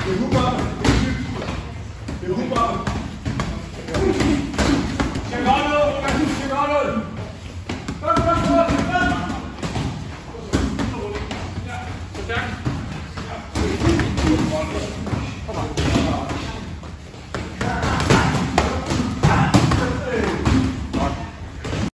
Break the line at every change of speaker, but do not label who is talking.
Det er hubbarme. Det er hubbarme. Skal godt noget, Roman. Skal godt noget. Godt. Så stærkt.